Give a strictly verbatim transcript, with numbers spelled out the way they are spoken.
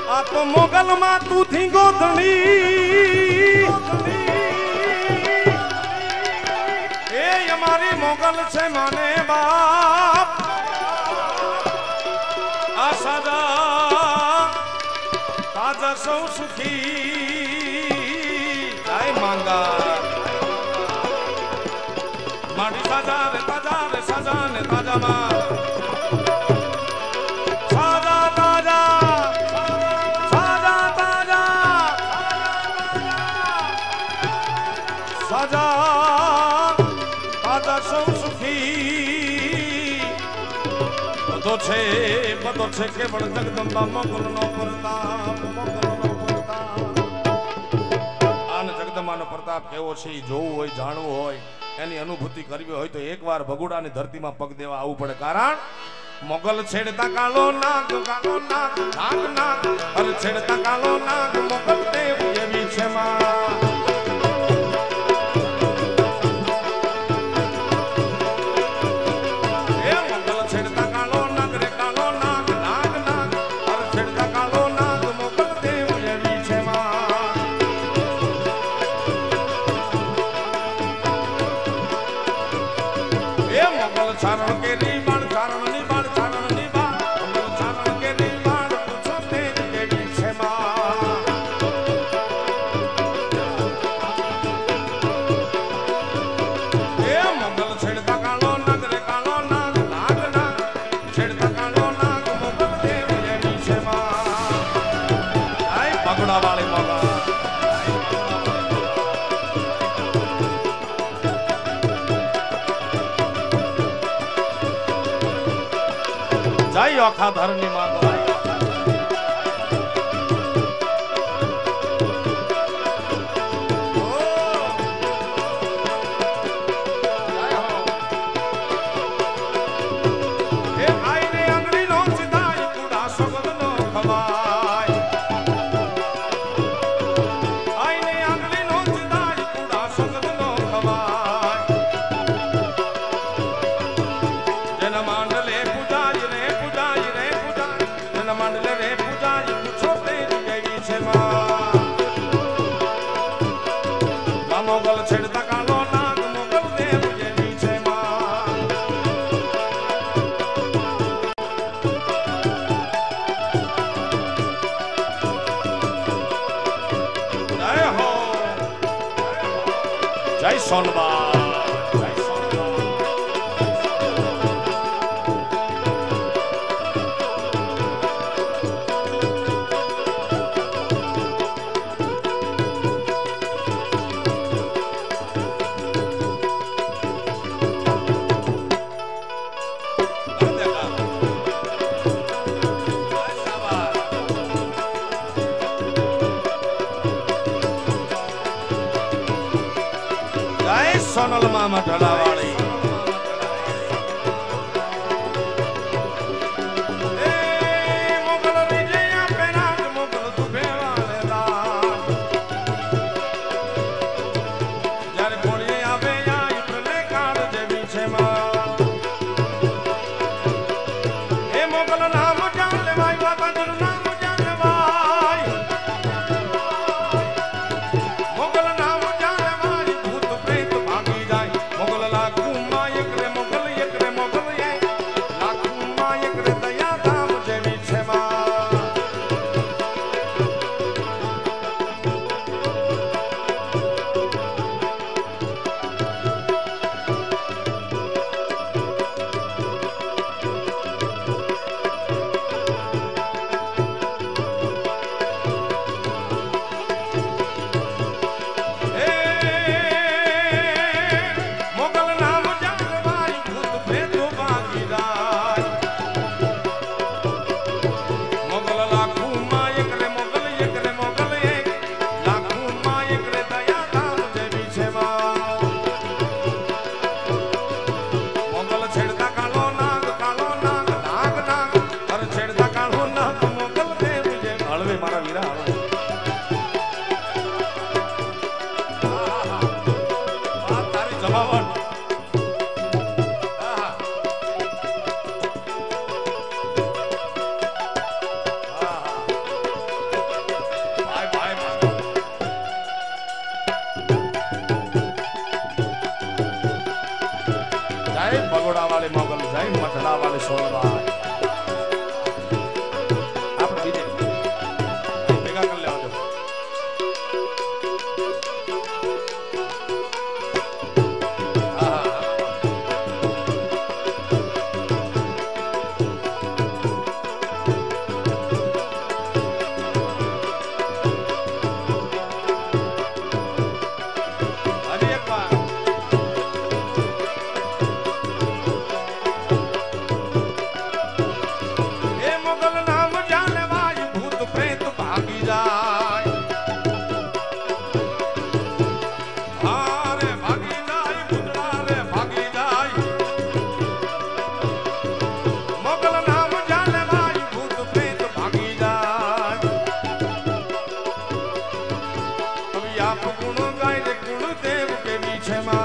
आप मोगल मा तू थी गोधनी ए हमारी मोगल से माने बाप आसादा ताजा सौ सुखी आय मांगा माटी साजा रे ताजा रे साजा ने ताजा मा साजा ताजा साजा ताजा साजा ताजा सौ सुखी बदो छे बदो छे के बड़ जगदंबा मोगल नो प्रताप मोगल नो प्रताप आन जगदंबा नो प्रताप केवो छे जोવું હોય જાણવું હોય એની અનુભૂતિ કરવી હોય તો એકવાર ભગુડાની ધરતીમાં પગ દેવા આવવું પડે કારણ મોગલ છેડતા કાળો નાગ કાળો નાગ નાગ નાગ અર છેડતા કાળો નાગ મોગલ દેવ એવી છે માં એ મોગલ છેડતા કાળો નાગ રે કાળો નાગ નાગ નાગ અર છેડતા કાળો નાગ મોગલ દેવ એવી છે માં એ મોગલ ચારણ કેરી બાણ ચારણ ની બાણ ચારણ ની બાણ મોગલ ચારણ કેરી બાણ પૂછો તે દેવી છે માં એ મોગલ છેડતા કાળો નાગ રે કાળો નાગ નાગ નાગ છેડતા કાળો નાગ મોગલ દેવ એવી છે માં આય પગડા વાળી મોગલ જય ઓખા ધરની માંગો મોગલ છેડતા કાળો નાગ મોગલ દેવ એવી છે માં જય હો જય સોનબા સોનલ મામા ઢલાવાળી એ મોગલ રીજયા પેરાજ મોગલ દુભેવાલે દાન જ્યારે કોળીએ આવે આ ઇબ્રને કાળ જેવી છે માં એ મોગલ નામ જાણ લેવાય બાબાજીનું નામ જાણ લેવાય મોગલ નામ જાણ લેવાય ભૂત પ્રેત મોગલ લાખુ માયક રે મોગલ એક રે મોગલ એક લાખુ માયક રે દયા ધામ જેવી છે માં આપ ગુણ ગાય રે ગુણ દેવ કેવી છે માં